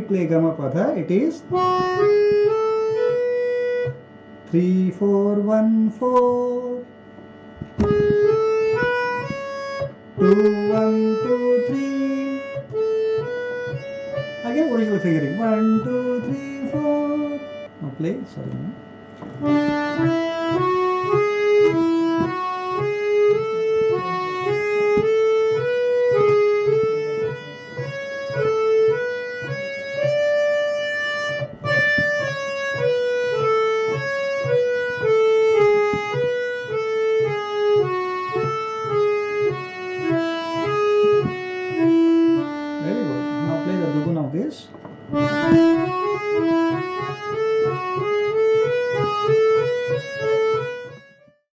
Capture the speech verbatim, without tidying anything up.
play Gamapada, it is three, four, one, four, two, one, two, three. Again, original fingering. One, two, three, four. Now play. Sorry.